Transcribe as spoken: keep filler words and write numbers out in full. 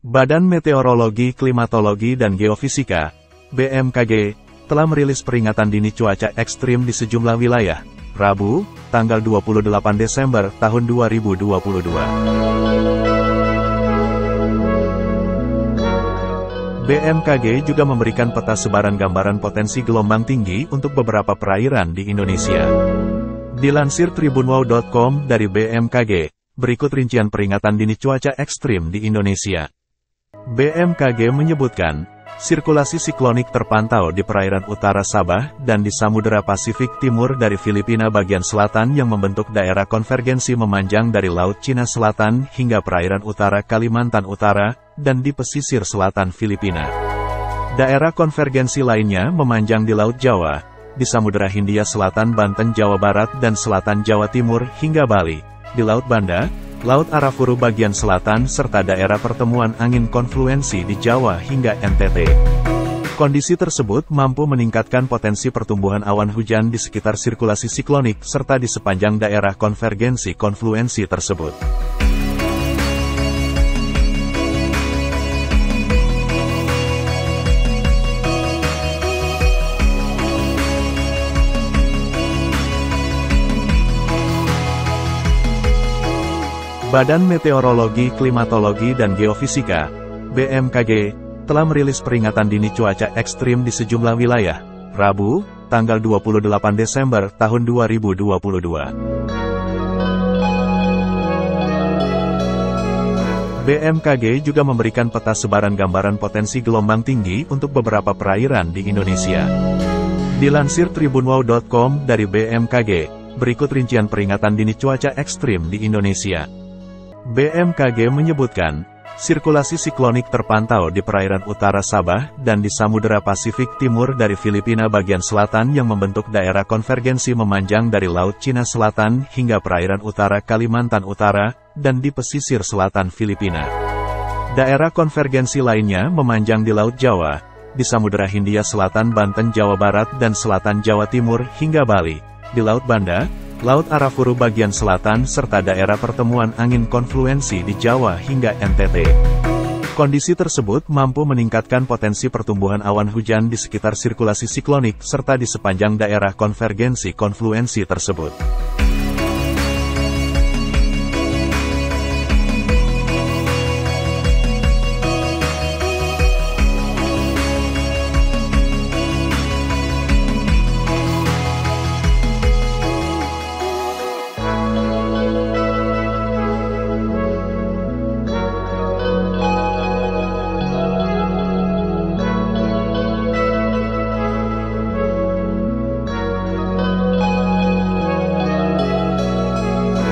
Badan Meteorologi, Klimatologi dan Geofisika, B M K G, telah merilis peringatan dini cuaca ekstrim di sejumlah wilayah, Rabu, tanggal dua puluh delapan Desember tahun dua ribu dua puluh dua. B M K G juga memberikan peta sebaran gambaran potensi gelombang tinggi untuk beberapa perairan di Indonesia. Dilansir tribunwow dot com dari B M K G, berikut rincian peringatan dini cuaca ekstrim di Indonesia. B M K G menyebutkan, sirkulasi siklonik terpantau di perairan utara Sabah dan di Samudera Pasifik Timur dari Filipina bagian selatan yang membentuk daerah konvergensi memanjang dari Laut Cina Selatan hingga perairan utara Kalimantan Utara, dan di pesisir selatan Filipina. Daerah konvergensi lainnya memanjang di Laut Jawa, di Samudera Hindia Selatan Banten Jawa Barat dan Selatan Jawa Timur hingga Bali, di Laut Banda, Laut Arafuru bagian selatan serta daerah pertemuan angin konfluensi di Jawa hingga N T T. Kondisi tersebut mampu meningkatkan potensi pertumbuhan awan hujan di sekitar sirkulasi siklonik serta di sepanjang daerah konvergensi konfluensi tersebut. Badan Meteorologi, Klimatologi dan Geofisika, B M K G, telah merilis peringatan dini cuaca ekstrim di sejumlah wilayah, Rabu, tanggal dua puluh delapan Desember tahun dua ribu dua puluh dua. B M K G juga memberikan peta sebaran gambaran potensi gelombang tinggi untuk beberapa perairan di Indonesia. Dilansir tribunwow dot com dari B M K G, berikut rincian peringatan dini cuaca ekstrim di Indonesia. B M K G menyebutkan, sirkulasi siklonik terpantau di perairan utara Sabah dan di Samudera Pasifik Timur dari Filipina bagian selatan yang membentuk daerah konvergensi memanjang dari Laut Cina Selatan hingga perairan utara Kalimantan Utara, dan di pesisir selatan Filipina. Daerah konvergensi lainnya memanjang di Laut Jawa, di Samudera Hindia Selatan Banten Jawa Barat dan Selatan Jawa Timur hingga Bali, di Laut Banda, Laut Arafuru bagian selatan serta daerah pertemuan angin konfluensi di Jawa hingga N T T. Kondisi tersebut mampu meningkatkan potensi pertumbuhan awan hujan di sekitar sirkulasi siklonik serta di sepanjang daerah konvergensi konfluensi tersebut.